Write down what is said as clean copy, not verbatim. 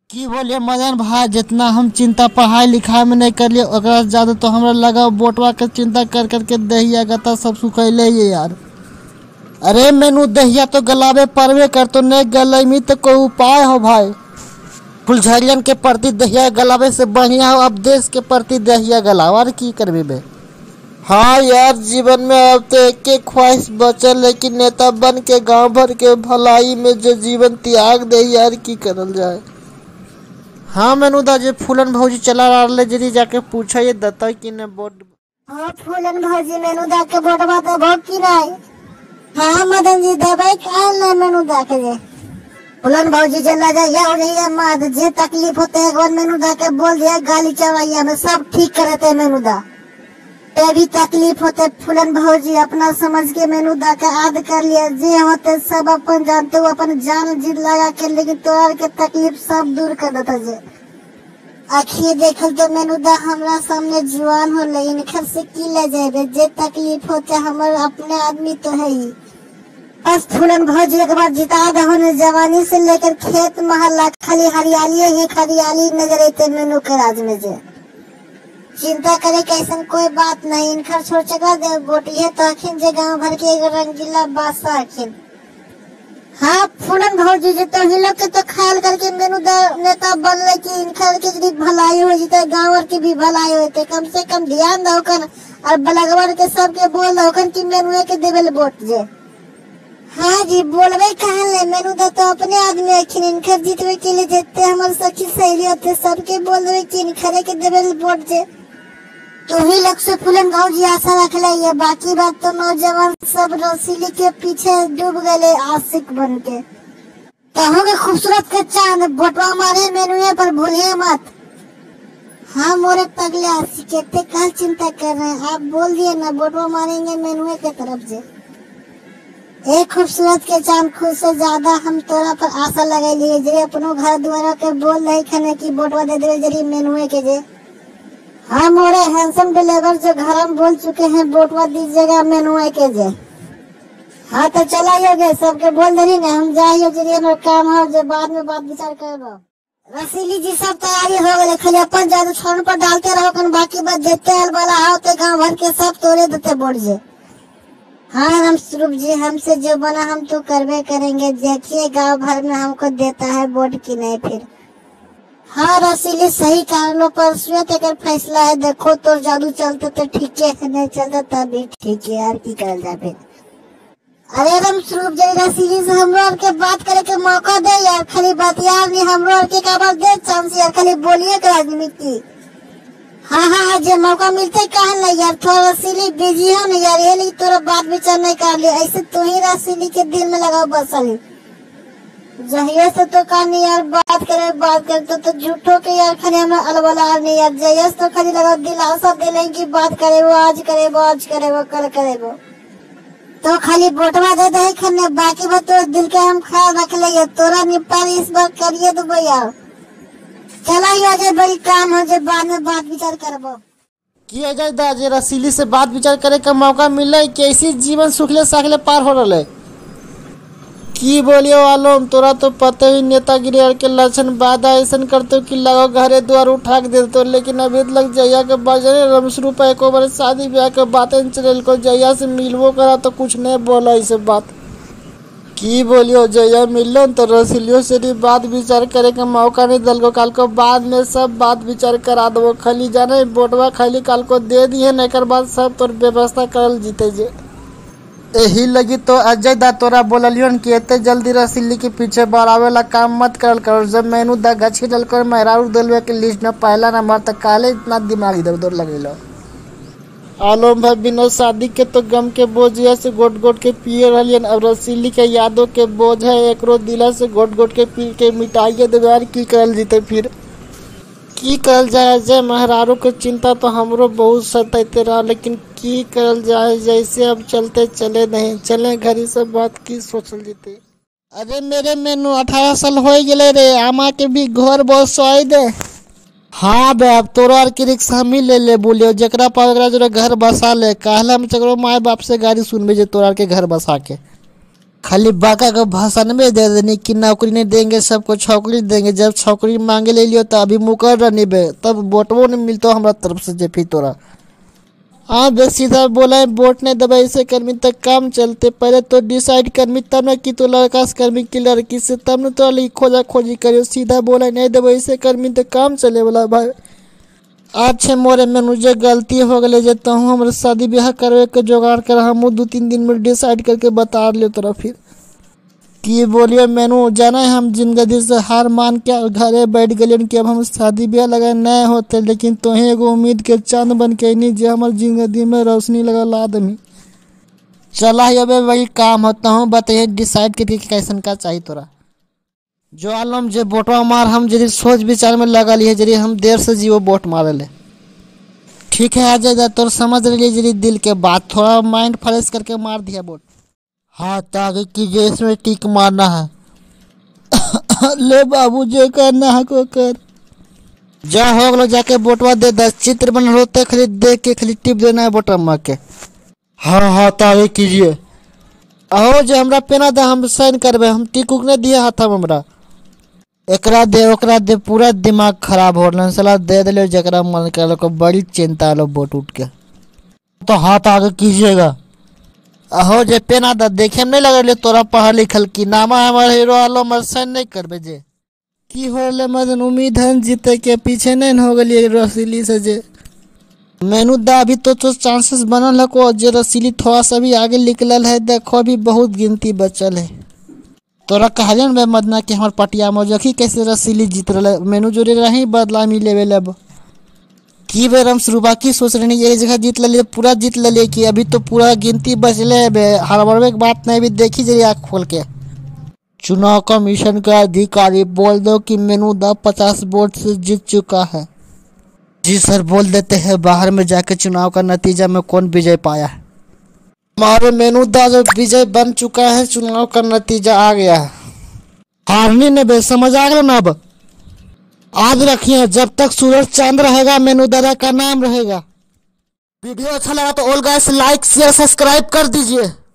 की बोलिए मदन भाई, जितना हम चिंता पढ़ाई लिखाई में नहीं कर लिए ओकरा से ज्यादा तो हमरा लगा बोटवा के चिंता कर करके दहिया गता सब सुखैले ये यार। अरे मेनू दहिया तो गलावे परवे कर तो नहीं गलैमी तो कोई उपाय हो भाई। फुलझरियन के प्रति दहिया गलावे से बढ़िया हो अब देश के प्रति दहिया गलाओ और की करबे बे। हाँ यार, जीवन में अब तो एक एक ख्वाहिश बचल लेकिन नेता बन के गांव भर के भलाई में जो जीवन त्याग दे यार की करल जाए। हाँ मेनूदा जी फूलन भौजी चला रहा जरी जाके पूछा ये दत्ता कि ने वोट। हाँ फूलन भौजी मेनूदा के वोटवा तो बहुत की नहीं। हाँ मदन जी दबाई काल ना मेनूदा के जे फूलन भौजी चला जाए या हो जाए मत जे तकलीफ होते है एक बार मेनूदा के बोल दिया गाली चढ़ाइया में सब ठीक करते मेनूदा पे भी तकलीफ होते फूलन भौजी अपना समझ के मेनूदा का याद कर लिया जे होते सब अपन जानते हो अपन जान जीत लगा के लेकिन तोरा के तकलीफ सब दूर कर देता जे आखिर देखल तो मेनूदा हमरा सामने जुआन हो लेकिन घर से की ले जाए जे तकलीफ होते हमारे अपने आदमी तो है ही। बस फूलन भौजी के बाद जिता दहो जवानी से लेकर खेत महल्ला खाली हरियाली ही हरियाली नजर आते मेनू के राज में जे चिंता करे कैसन कोई बात नहीं इनकर छोड़ चका दे बोटी है तो आखिर जे गांव भर के एक रंगीला बासा आखिर। हाँ फूलन भौजी जी तो ही लोग के तो ख्याल करके मेनू नेता बन ले कि इनकर के यदि भलाई हो जिते गांव और की भी भलाई होते कम से कम ध्यान दो कर और बलगवर के सबके बोल दो कर कि मेनू के देवेल वोट जे। हाँ जी बोलवे कहां ले मेनू तो अपने आदमी आखिर इनकर जीतवे के लिए जेते हमारे सखी सहेली होते सबके बोल दे कि इनखरे के देवेल वोट जे तो ही लोग से फूलन भौजी आशा रख ले ये बाकी बात तो नौजवान सब रसीली के पीछे डूब गए आशिक बन के कहो के खूबसूरत के चांद बोटवा मारे मेनुए पर भूलिए मत। हाँ मोरे पगले आशिक ते कल चिंता कर रहे हैं आप बोल दिए ना बोटवा मारेंगे मेनुए के तरफ से एक खूबसूरत के चांद खुद से ज्यादा हम तोरा पर आशा लगा लिए जे अपनो घर द्वारा के बोल रहे खने की बोटवा दे दे जरी मेनुए के जे। हाँ मोरे हैंडसम डिलीवर जो घर हम बोल चुके हैं वोटवा दीजिएगा मेनुए के जे। हाँ तो चला गए सबके बोल दे ना हम जाइए जरिए काम हो जो बाद में बात विचार करबो। रसीली जी सब तैयारी हो गए खाली अपन जादू छोड़ पर डालते रहो कन बाकी बात देते हल वाला होते गांव भर के सब तोड़े देते वोट जे। हाँ राम स्वरूप जी हमसे जो बना हम तो करवे करेंगे देखिए गांव भर में हमको देता है वोट की नहीं फिर। हाँ रसीली सही कारणों पर श्वेत अगर फैसला है देखो तो जादू चलते तो ठीक है नहीं चलता तभी ठीक है यार की कर जाए फिर। अरे राम स्वरूप जी रसीली से हमरो के बात करे के मौका दे यार खाली बात यार नहीं हमरो के काबर दे चांस यार खाली बोलिए के राजनीति। हाँ हाँ जो मौका मिलते कहा नहीं यार थोड़ा रसीली बिजी हो ना यार ये नहीं तोरा बात विचार नहीं कर लिया ऐसे तो ही रसीली के दिल में लगाओ बसली जहिया से तो कहानी यार बात करे तो झूठो के यार खाली हमें अलबला नहीं यार जहिया तो खाली लगा दिलासा देने की बात करे वो आज करे वो आज करे वो कल करे वो तो खाली बोटवा दे दे खने बाकी बात तो दिल के हम ख्याल रख लेंगे तोरा निपटान इस बार करिए तो भैया चला ही आज बड़ी काम हो जाए बाद में बात विचार करबो किया जाए दाजे रसीली से बात विचार करे का मौका मिले कैसी जीवन सुखले साखले पार हो रहे की बोलियो आलम तोरा तो पता ही नेतागिरी के लक्षण बाद ऐसा करते कि लगो घरे द्वार उठा के देते लेकिन अभी लग जया के बजने रमशरू पे एको बार शादी ब्याह के बातें चल को जया से मिलवो करा तो कुछ नहीं बोला इसे बात की बोलियो जया मिलो तो रसीलियो से बात विचार करे का मौका नहीं दल को काल को बाद में सब बात विचार करा दो खाली जाने बोटवा खाली काल को दे दिए न बाद सब तोर व्यवस्था करल जीते जे यही लगी तो अजय दा तोरा बोलियो कि इतने जल्दी रसीली के पीछे बढ़ावे ला काम मत करल करो जब मैनू दा गछी डल कर मेहरारू दलवे के लिस्ट में पहला नंबर तक काले इतना दिमाग इधर उधर लगेलो। आलम भाई बिना शादी के तो गम के बोझिया से गोट गोट के पिए रहियन अब रसीली के यादों के बोझ है एकरो दिला से गोट गोट के पी के मिटाइए देवार की करल जीते फिर की करल जाए जय मेहरारू के चिंता तो हमरो बहुत सताते रहा लेकिन की करल जाए जैसे अब चलते चले नहीं चले घरी से बात की सोचल जीते। अरे मेरे मेनू 18 साल हो गए रे आमा के भी घर बहुत सोई दे। हाँ बे अब तोरा की रिक्शा हम ही ले बोलियो जरा पास जो घर बसा ले कहला में चकरो माए बाप से गाड़ी सुनबे जे तोरा के घर बसा के खाली बाका का भाषण में दे देनी कि नौकरी नहीं देंगे, सबको छोकरी देंगे। जब छोकरी मांगे ले लियो तो अभी मुकर रहनी बे, तब वोटवो नहीं मिलता हमारा तरफ से जेपी तोरा। हाँ बे सीधा बोला है, वोट नहीं दबा इसे कर्मी तक काम चलते। पहले तो डिसाइड करमी तब न कि तो लड़का से कर्मी की लड़की से, तब न तो खोजा खोजी करियो। सीधा बोला है नहीं दबा इसे कर्मी तक काम चले बोला भाई। अच्छे मोरे में मुझे गलती हो गई जेता हूँ, हमारे शादी ब्याह करवे के जुगाड़ कर हम 2-3 दिन में डिसाइड करके बता लियो तोरा। फिर कि बोलियो मैनू जाना है हम जिंदगी से हार मान के घरे बैठ गए कि अब हम शादी ब्याह लगा नए होते, लेकिन तोहे एगो उम्मीद के चांद बन के नहीं जो हमारे जिंदगी में रोशनी लगा ला दमी। चला अब वही काम होता हूँ, बताइए डिसाइड करके कैसन का चाहिए तोरा। जो आलम जे वोटवा मार हम जरी सोच विचार में लगा लिए जरी हम देर से जीवो वोट मारे ले। ठीक है आ जाएगा तोर समझ रही जरी दिल के बात, थोड़ा माइंड फ्रेश करके मार दिया वोट। हाँ ताकि कीजिए इसमें टिक मारना है। ले बाबू जो करना है को कर जा, हो गलो जाके वोटवा दे 10 चित्र बन रोते खाली देख के खाली टिप देना है वोट मार के। हाँ हाँ ताकि कीजिए अहो जो हमरा पेना दे हम साइन करबे, हम टिक उक नहीं दिया हाथ हमरा। एकरा दे ओकरा दे पूरा दिमाग खराब हो रहा साला, दे दिलो जकरा मन कर को बड़ी चिंता लो वोट उठ के। तो हाथ आगे कीजिएगा। अहो जे पेना दा देखे नहीं लगे तोरा पढ़ा लिखल की नामा हमारे हीरो आलो मर साइन नहीं करबे जे की हो ले मदन। उम्मीद है जीते के पीछे नहीं हो गई रसीली से जे मेनू दा अभी तो चांसेस बनल है को जे रसीली थोड़ा सा भी आगे निकलल है। देखो अभी बहुत गिनती बचल है। तोरा कहलियन बे मदना कि हमार पटिया मौजखी कैसे रसीली जीत रहे मेनू जोड़े रही बदला मिले वे लब की बेर हम शुरुआ की सोच रहे एक जगह जीत ले पूरा जीत ले कि अभी तो पूरा गिनती बचले बे। हड़बड़े की बात नहीं भी देखी जरिए आँख खोल के। चुनाव कमीशन का अधिकारी बोल दो कि मेनू दा 50 वोट से जीत चुका है। जी सर बोल देते हैं बाहर में जाके चुनाव का नतीजा में कौन विजय पाया है। हमारे मेनू दा जो विजय बन चुका है, चुनाव का नतीजा आ गया है। हारनी ने बे समझ आ गया ना। अब आज रखिए जब तक सूरज चांद रहेगा मेनू दादा का नाम रहेगा। वीडियो अच्छा लगा तो all guys like share subscribe कर दीजिए।